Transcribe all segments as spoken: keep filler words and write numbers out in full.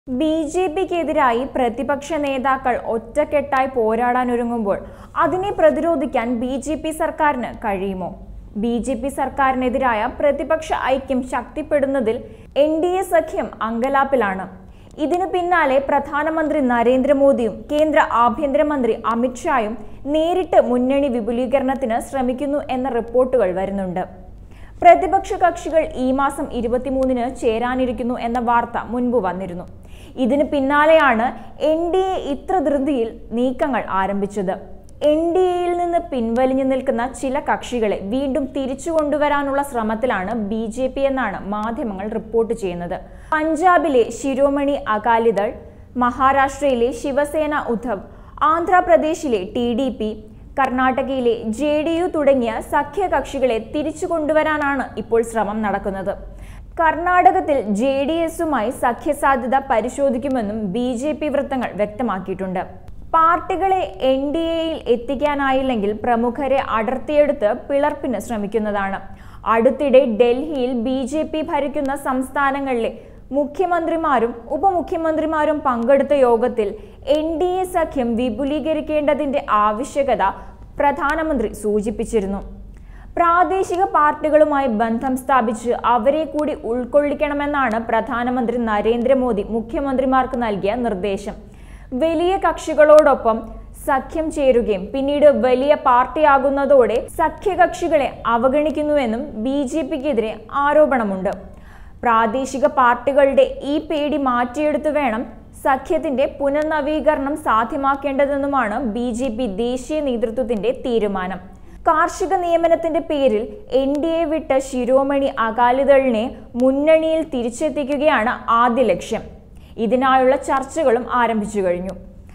B J പിക്കെതിരായി പ്രതിപക്ഷ നേതാക്കൾ ഒറ്റക്കെട്ടായി പോരാടാനൊരുങ്ങുമ്പോൾ അതിനെ പ്രതിരോധിക്കാൻ ബി ജെ പി സർക്കാരിന് കഴിയുമോ? ബി ജെ പി സർക്കാരിനെതിരായ പ്രതിപക്ഷ ഐക്യം ശക്തിപ്പെടുന്നതിൽ എൻ ഡി എ സഖ്യം അങ്കലാപ്പിലാണ്. ഇതിനു പിന്നാലെ പ്രധാനമന്ത്രി നരേന്ദ്രമോദിയും കേന്ദ്ര ആഭ്യന്തരമന്ത്രി അമിത്ഷായും നേരിട്ട് മുന്നണി വിപുലീകരണത്തിന് ശ്രമിക്കുന്നു എന്ന റിപ്പോർട്ടുകൾ വരുന്നുണ്ട്. പ്രതിപക്ഷ കക്ഷികൾ ഈ മാസം ഇരുപത്തിമൂന്നിന് ചേരാനിരിക്കുന്നു എന്ന വാർത്ത മുൻപ് വന്നിരുന്നു. ഇതിന് പിന്നാലെയാണ് എൻ ഡി എ ഇത്ര ധൃതിയിൽ നീക്കങ്ങൾ ആരംഭിച്ചത്. എൻ ഡി എയിൽ നിന്ന് പിൻവലിഞ്ഞു നിൽക്കുന്ന ചില കക്ഷികളെ വീണ്ടും തിരിച്ചു കൊണ്ടുവരാനുള്ള ശ്രമത്തിലാണ് ബി ജെ പി എന്നാണ് മാധ്യമങ്ങൾ റിപ്പോർട്ട് ചെയ്യുന്നത്. പഞ്ചാബിലെ ശിരോമണി അകാലിദൾ, മഹാരാഷ്ട്രയിലെ ശിവസേന ഉദ്ധവ്, ആന്ധ്രാപ്രദേശിലെ ടി ഡി പി, കർണാടകയിലെ ജെ ഡി യു തുടങ്ങിയ സഖ്യകക്ഷികളെ തിരിച്ചു കൊണ്ടുവരാനാണ് ഇപ്പോൾ ശ്രമം നടക്കുന്നത്. കർണാടകത്തിൽ ജെ ഡി എസുമായി സഖ്യസാധ്യത പരിശോധിക്കുമെന്നും ബി ജെ പി വൃത്തങ്ങൾ വ്യക്തമാക്കിയിട്ടുണ്ട്. പാർട്ടികളെ എൻ ഡി എയിൽ എത്തിക്കാനായില്ലെങ്കിൽ പ്രമുഖരെ അടർത്തിയെടുത്ത് പിളർപ്പിന് ശ്രമിക്കുന്നതാണ്. അടുത്തിടെ ഡൽഹിയിൽ ബി ജെ പി ഭരിക്കുന്ന സംസ്ഥാനങ്ങളിലെ മുഖ്യമന്ത്രിമാരും ഉപമുഖ്യമന്ത്രിമാരും പങ്കെടുത്ത യോഗത്തിൽ എൻ ഡി എ സഖ്യം വിപുലീകരിക്കേണ്ടതിന്റെ ആവശ്യകത പ്രധാനമന്ത്രി സൂചിപ്പിച്ചിരുന്നു. പ്രാദേശിക പാർട്ടികളുമായി ബന്ധം സ്ഥാപിച്ച് അവരെ കൂടി ഉൾക്കൊള്ളിക്കണമെന്നാണ് പ്രധാനമന്ത്രി നരേന്ദ്രമോദി മുഖ്യമന്ത്രിമാർക്ക് നൽകിയ നിർദ്ദേശം. വലിയ കക്ഷികളോടൊപ്പം സഖ്യം ചേരുകയും പിന്നീട് വലിയ പാർട്ടിയാകുന്നതോടെ സഖ്യകക്ഷികളെ അവഗണിക്കുന്നുവെന്നും ബി ജെ പിക്കെതിരെ ആരോപണമുണ്ട്. പ്രാദേശിക പാർട്ടികളുടെ ഈ പേടി മാറ്റിയെടുത്തു വേണം സഖ്യത്തിന്റെ പുനർനവീകരണം സാധ്യമാക്കേണ്ടതെന്നുമാണ് ബി ജെ പി ദേശീയ നേതൃത്വത്തിന്റെ തീരുമാനം. കാർഷിക നിയമനത്തിന്റെ പേരിൽ എൻ ഡി എ വിട്ട ശിരോമണി അകാലിദളിനെ മുന്നണിയിൽ തിരിച്ചെത്തിക്കുകയാണ് ആദ്യ ലക്ഷ്യം. ഇതിനായുള്ള ചർച്ചകളും ആരംഭിച്ചു കഴിഞ്ഞു.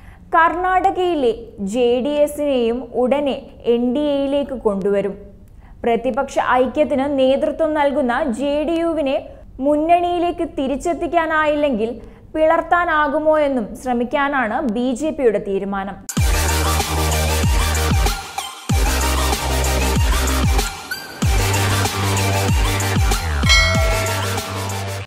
കർണാടകയിലെ ജെ ഡി എസിനെയും ഉടനെ എൻ ഡി എയിലേക്ക് കൊണ്ടുവരും. പ്രതിപക്ഷ ഐക്യത്തിന് നേതൃത്വം നൽകുന്ന ജെ ഡി യുവിനെ മുന്നണിയിലേക്ക് തിരിച്ചെത്തിക്കാനായില്ലെങ്കിൽ പിളർത്താനാകുമോ എന്നും ശ്രമിക്കാനാണ് ബി ജെ പിയുടെ തീരുമാനം.